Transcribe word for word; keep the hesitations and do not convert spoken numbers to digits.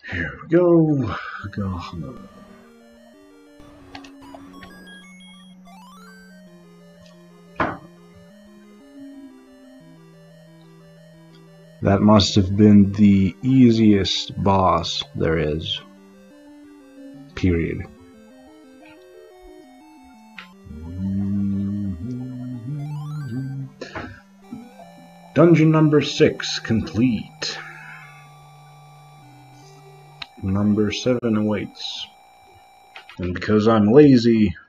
Here we go. Go. That must have been the easiest boss there is. Period. Dungeon number six complete. Number seven awaits. And because I'm lazy,